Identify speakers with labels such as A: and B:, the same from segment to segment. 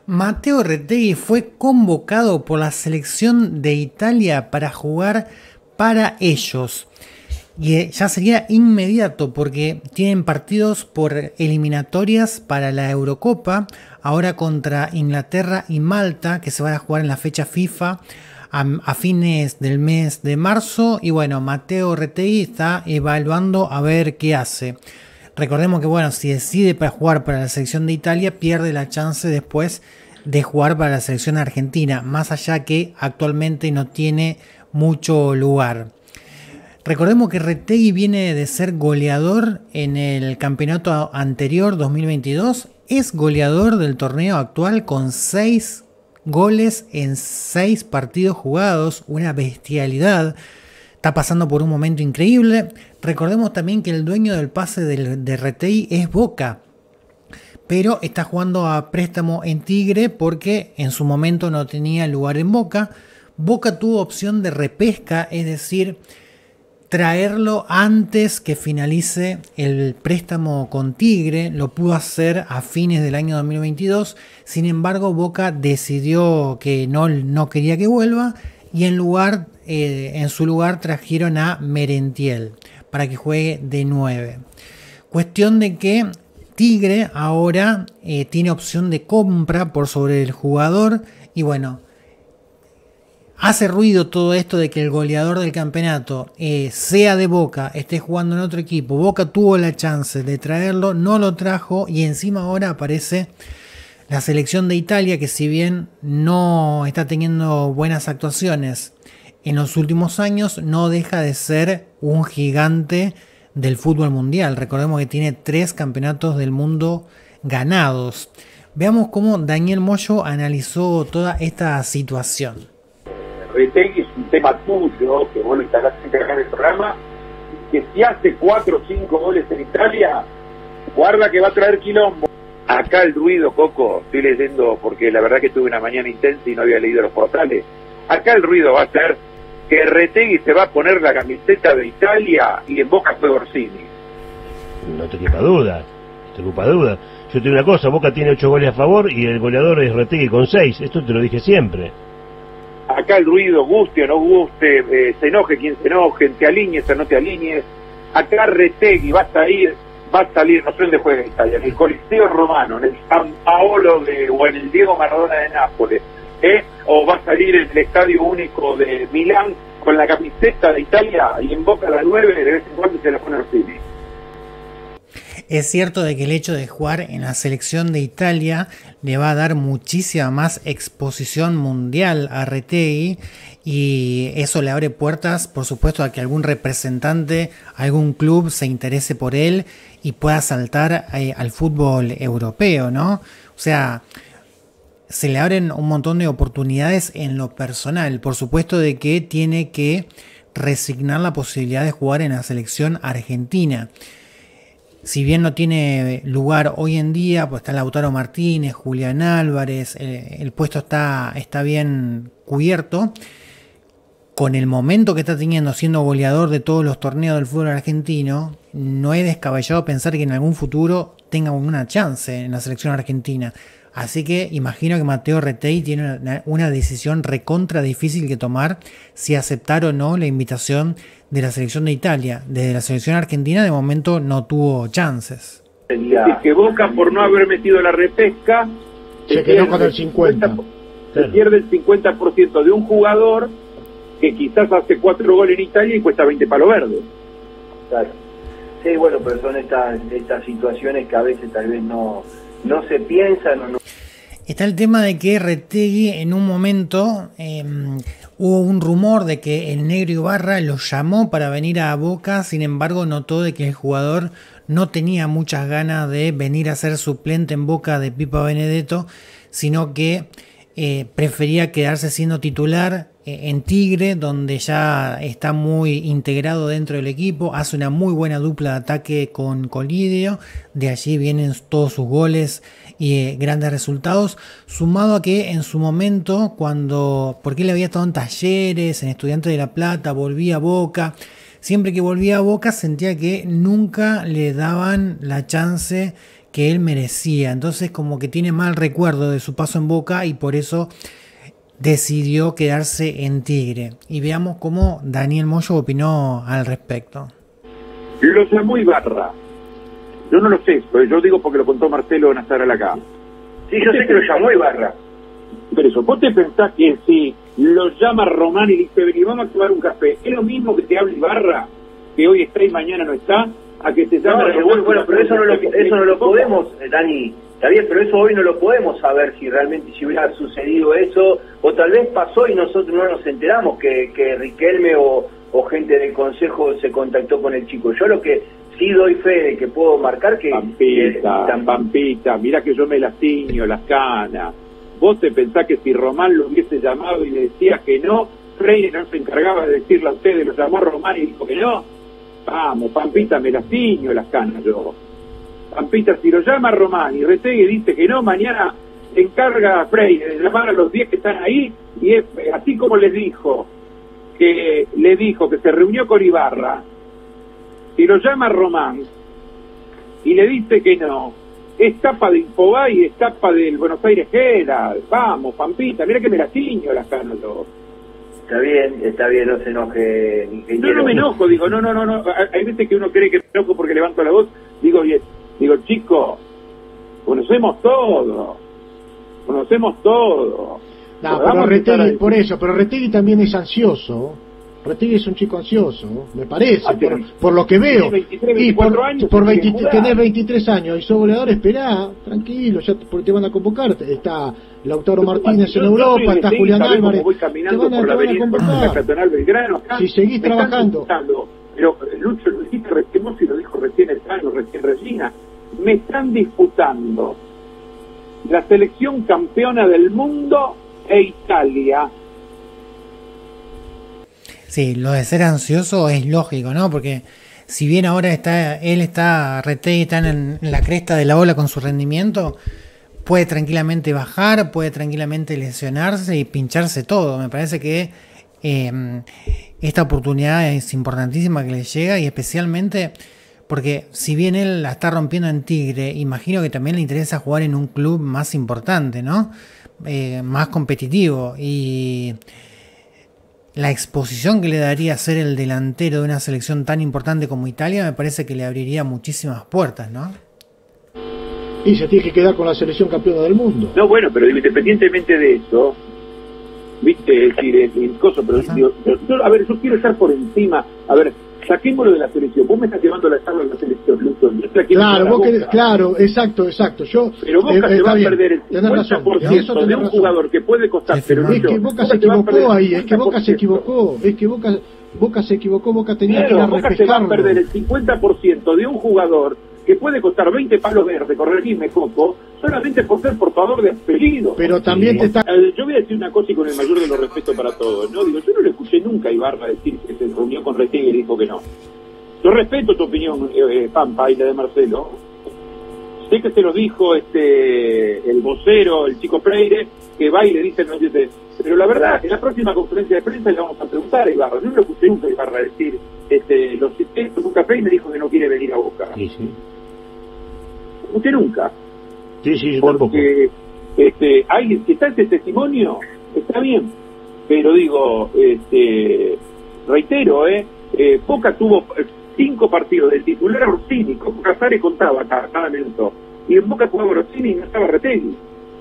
A: Matteo Retegui fue convocado por la selección de Italia para jugar para ellos. Y ya sería inmediato porque tienen partidos por eliminatorias para la Eurocopa, ahora contra Inglaterra y Malta, que se van a jugar en la fecha FIFA a fines del mes de marzo. Y bueno, Matteo Retegui está evaluando a ver qué hace. Recordemos que bueno, si decide para jugar para la selección de Italia, pierde la chance después de jugar para la selección argentina, más allá que actualmente no tiene mucho lugar. Recordemos que Retegui viene de ser goleador en el campeonato anterior 2022, es goleador del torneo actual con 6 goles en 6 partidos jugados, una bestialidad. Está pasando por un momento increíble. Recordemos también que el dueño del pase de Retegui es Boca, pero está jugando a préstamo en Tigre porque en su momento no tenía lugar en Boca. Boca tuvo opción de repesca, es decir, traerlo antes que finalice el préstamo con Tigre. Lo pudo hacer a fines del año 2022. Sin embargo, Boca decidió que no quería que vuelva y en su lugar trajeron a Merentiel para que juegue de 9. Cuestión de que Tigre ahora tiene opción de compra por sobre el jugador y bueno, hace ruido todo esto de que el goleador del campeonato sea de Boca, esté jugando en otro equipo. Boca tuvo la chance de traerlo, no lo trajo y encima ahora aparece la selección de Italia, que si bien no está teniendo buenas actuaciones en los últimos años, no deja de ser un gigante del fútbol mundial. Recordemos que tiene 3 campeonatos del mundo ganados. Veamos cómo Daniel Moyo analizó toda esta situación.
B: Retegui es un tema tuyo, que vos lo instalaste acá en el programa, que si hace 4 o 5 goles en Italia, guarda que va a traer quilombo. Acá el ruido, Coco, estoy leyendo porque la verdad que tuve una mañana intensa y no había leído los portales. Acá el ruido va a ser que Retegui se va a poner la camiseta de Italia y en Boca fue Orsini.
C: No te quepa duda, Yo te digo una cosa, Boca tiene 8 goles a favor y el goleador es Retegui con 6. Esto te lo dije siempre.
B: Acá el ruido, guste o no guste, se enoje quien se enoje, te alinees o no te alinees. Acá Retegui va a salir, no sé dónde juega Italia, en el Coliseo Romano, en el San Paolo o en el Diego Maradona de Nápoles, o va a salir en el Estadio Único de Milán con la camiseta de Italia y en Boca a las 9 de vez en cuando se la pone Orsini.
A: Es cierto de que el hecho de jugar en la selección de Italia le va a dar muchísima más exposición mundial a Retegui y eso le abre puertas, por supuesto, a que algún representante, algún club se interese por él y pueda saltar al fútbol europeo, ¿no? O sea, se le abren un montón de oportunidades en lo personal. Por supuesto de que tiene que resignar la posibilidad de jugar en la selección argentina. Si bien no tiene lugar hoy en día, pues está Lautaro Martínez, Julián Álvarez, el puesto está bien cubierto. Con el momento que está teniendo siendo goleador de todos los torneos del fútbol argentino, no es descabellado pensar que en algún futuro tenga una chance en la selección argentina. Así que imagino que Matteo Retegui tiene una decisión recontra difícil que tomar, si aceptar o no la invitación de la selección de Italia. Desde la selección argentina de momento no tuvo chances.
B: Y que Boca, por no haber metido la repesca,
D: se quedó con el 50%.
B: Se pierde el 50% de un jugador que quizás hace 4 goles en Italia y cuesta 20 palos verdes.
E: Claro. Sí, bueno, pero son estas situaciones que a veces tal vez no se piensan o no.
A: Está el tema de que Retegui en un momento hubo un rumor de que el Negro Ibarra lo llamó para venir a Boca, sin embargo notó de que el jugador no tenía muchas ganas de venir a ser suplente en Boca de Pipa Benedetto, sino que prefería quedarse siendo titular en Tigre, donde ya está muy integrado dentro del equipo, hace una muy buena dupla de ataque con Colidio, de allí vienen todos sus goles y grandes resultados, sumado a que en su momento, porque él había estado en Talleres, en Estudiantes de La Plata, volvía a Boca, siempre que volvía a Boca sentía que nunca le daban la chance que él merecía. Entonces como que tiene mal recuerdo de su paso en Boca y por eso decidió quedarse en Tigre. Y veamos cómo Daniel Moyo opinó al respecto.
B: Lo llamó Ibarra. Yo no lo sé, pero yo digo porque lo contó Marcelo Nazaral acá.
E: Sí, yo sé que lo llamó Ibarra.
B: Pero eso, vos te pensás que si lo llama Román y dice, vení, vamos a tomar un café, ¿es lo mismo que te hable Ibarra, que hoy está y mañana no está, a que te llame
E: bueno, pero eso no lo podemos, Dani, está bien, pero eso hoy no lo podemos saber si realmente si hubiera sucedido eso, o tal vez pasó y nosotros no nos enteramos que Riquelme o gente del consejo se contactó con el chico. Yo lo que sí doy fe de que puedo marcar que...
B: Pampita, mirá que yo me las tiño, las canas. Vos te pensás que si Román lo hubiese llamado y le decía que no, Freire no se encargaba de decirle a ustedes, lo llamó Román y dijo que no. Vamos, Pampita, me las tiño las canas yo. Pampita, si lo llama Román y Retegui dice que no, mañana se encarga a Freire de llamar a los 10 que están ahí, y es así como le dijo que se reunió con Ibarra. Si lo llama Román y le dice que no, es tapa de Infobay y es tapa del Buenos Aires Herald. Vamos, Pampita, mira que me las tiño las canas yo.
E: Está bien, no se enoje.
B: No me enojo, digo, no. Hay veces que uno cree que me enojo porque levanto la voz. Digo, chico, conocemos todo.
D: No, pero Retegui, por eso, pero Retegui también es ansioso. Retegui es un chico ansioso, me parece, por lo que veo.
B: 23, 24 años,
D: tenés 23 años y sos goleador, esperá, tranquilo, ya porque te van a convocar. Está Lautaro Martínez en Europa, está Julián Álvarez. Te van a convocar. Si seguís trabajando.
B: Pero Lucho lo dijiste recién, y lo dijo recién el Tano, recién Regina. Me están disputando la selección campeona del mundo e Italia.
A: Sí, lo de ser ansioso es lógico, ¿no? Porque si bien ahora Retegui está en la cresta de la ola con su rendimiento, puede tranquilamente bajar, puede tranquilamente lesionarse y pincharse todo. Me parece que esta oportunidad es importantísima que le llega, y especialmente porque si bien él la está rompiendo en Tigre, imagino que también le interesa jugar en un club más importante, ¿no? Más competitivo, y la exposición que le daría ser el delantero de una selección tan importante como Italia me parece que le abriría muchísimas puertas, ¿no?
D: Y se tiene que quedar con la selección campeona del mundo.
B: No, bueno, pero independientemente de eso, viste, es decir, el coso, pero digo, yo quiero estar por encima. A ver, saquémoslo de la selección. Vos me estás llevando la tabla de la selección, Lucho.
D: Claro, exacto.
B: Pero Boca se va a perder el 50% de un jugador que puede costar. Pero
D: es que Boca se equivocó ahí, Boca se equivocó, Boca tenía que ir a
B: Boca
D: refrescarlo.
B: se va a perder el 50% de un jugador que puede costar 20 palos verdes, corregime, Coco, solamente por ser portador de apellido.
D: Pero también te está...
B: Yo voy a decir una cosa y con el mayor de los respetos para todos, ¿no? Digo, yo no le escuché nunca a Ibarra decir que se reunió con Retegui y dijo que no. Yo respeto tu opinión, Pampa, y la de Marcelo. Sé que se lo dijo el vocero, el chico Freire, que va y le dice, no dice, pero la verdad, en la próxima conferencia de prensa le vamos a preguntar a Ibarra. Yo no lo escuché nunca a Ibarra decir, lo cité en un café y me dijo que no quiere venir a Boca.
C: Sí.
B: Usted nunca.
C: Sí, yo
B: porque alguien que está ese testimonio está bien, pero digo, reitero, Boca tuvo 5 partidos del titular a Orsini, como Casares contaba cada minuto, y en Boca jugaba Orsini y no estaba Retegui.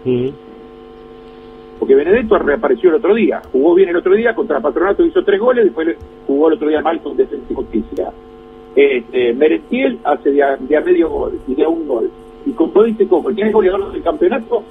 B: Porque Benedetto reapareció el otro día, jugó bien el otro día contra Patronato, hizo 3 goles, después jugó el otro día mal con Defensa y Justicia. Merentiel hace de a medio gol y de a un gol, y como dice Coco, ¿quién es goleador del campeonato?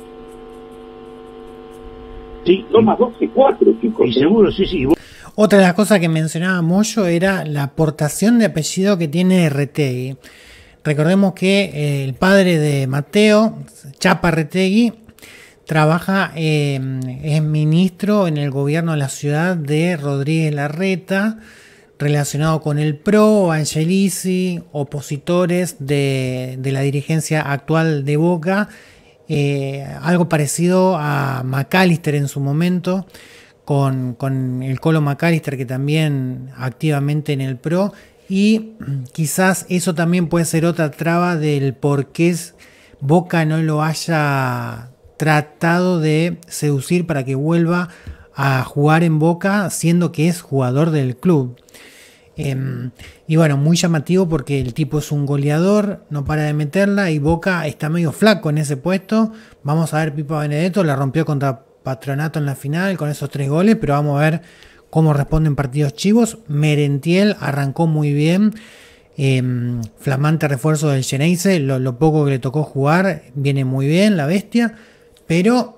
C: Sí,
B: 2 más 2 es 4, chicos.
C: Y seguro, sí.
A: Otra de las cosas que mencionaba Moyo era la aportación de apellido que tiene Retegui. Recordemos que el padre de Mateo, Chapa Retegui, trabaja, es ministro en el gobierno de la ciudad de Rodríguez Larreta, relacionado con el PRO, Angelici, opositores de la dirigencia actual de Boca, algo parecido a McAllister en su momento, con el Colo McAllister, que también activamente en el PRO, y quizás eso también puede ser otra traba del por qué Boca no lo haya tratado de seducir para que vuelva a jugar en Boca, siendo que es jugador del club. Y bueno, muy llamativo porque el tipo es un goleador, no para de meterla y Boca está medio flaco en ese puesto. Vamos a ver, Pipa Benedetto la rompió contra Patronato en la final con esos 3 goles, pero vamos a ver cómo responden partidos chivos. Merentiel arrancó muy bien, flamante refuerzo del Geneise, lo poco que le tocó jugar, viene muy bien la bestia, pero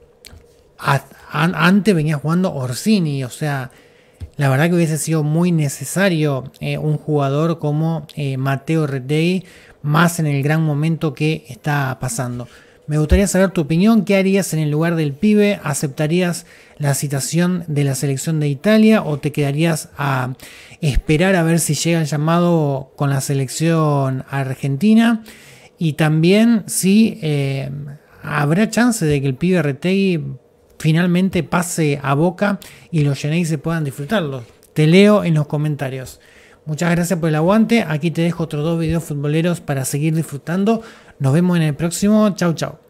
A: antes venía jugando Orsini, o sea, la verdad que hubiese sido muy necesario un jugador como Mateo Retegui, más en el gran momento que está pasando. Me gustaría saber tu opinión. ¿Qué harías en el lugar del pibe? ¿Aceptarías la citación de la selección de Italia o te quedarías a esperar a ver si llega el llamado con la selección argentina? Y también si habrá chance de que el pibe Retegui finalmente pase a Boca y los Geneise se puedan disfrutarlo. Te leo en los comentarios. Muchas gracias por el aguante. Aquí te dejo otros 2 videos futboleros para seguir disfrutando. Nos vemos en el próximo. Chau, chau.